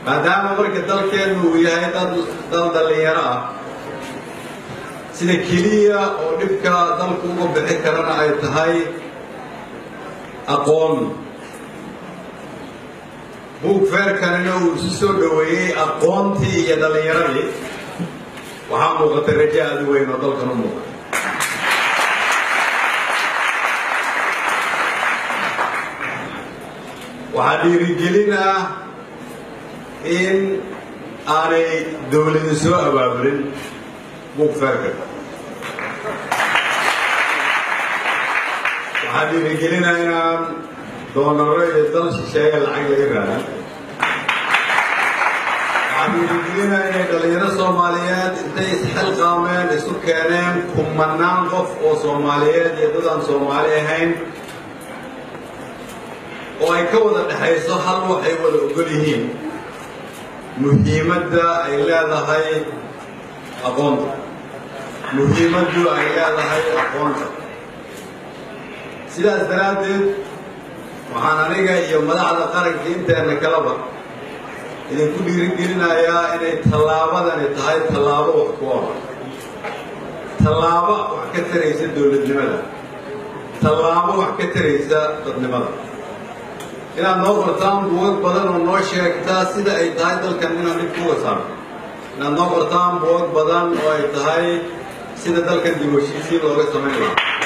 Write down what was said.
maadaama marka dalkeennu uu yahay dal dhallinyaro ah sida keliya oo dhibka dalku uga bixi karana ay tahay aqoon buug feerkanina uu isu soo dhoweeyey aqoontii iyo dhallinyaradii waxaa muuqatay rajo aad u weyn oo dalkan u muuqata waxaa dhiirigelin ah in aanay dawladu soo abaabulin buug feerkan waxaa dhiirigelina inaan doonaro iyo dal shisheeye lacag laga raadan waxaa dhiirigelina inay dhallinyaro soomaaliyeed intay isxilqaameen isu keeneen kumanaan qof oo soomaaliyeed iyo dadaan soomaali ahayn oo ay ka wada dhexayso hal waxay wada ogol yihiin muhiimadda ay leedahay aqoonta muhiimaddu ay leedahay aqoonta sidaas daraaddeed waxaan aniga iyo madaxda qaranka inteena kalaba idinku dhiirigelinayaa inay tallaabadani tahay tallaabo wax ku ola tallaabo wax ka taraysa dowladnimada tallaabo wax ka taraysa dadnimada inaad noo qortaan buugag badan oo noo sheegtaa sida ay tahay dalkan inaan dhib kuga saarno inaad noo qortaan buugag badan oo ay tahay sida dalkan dib u heshiisiin looga samayn lahaa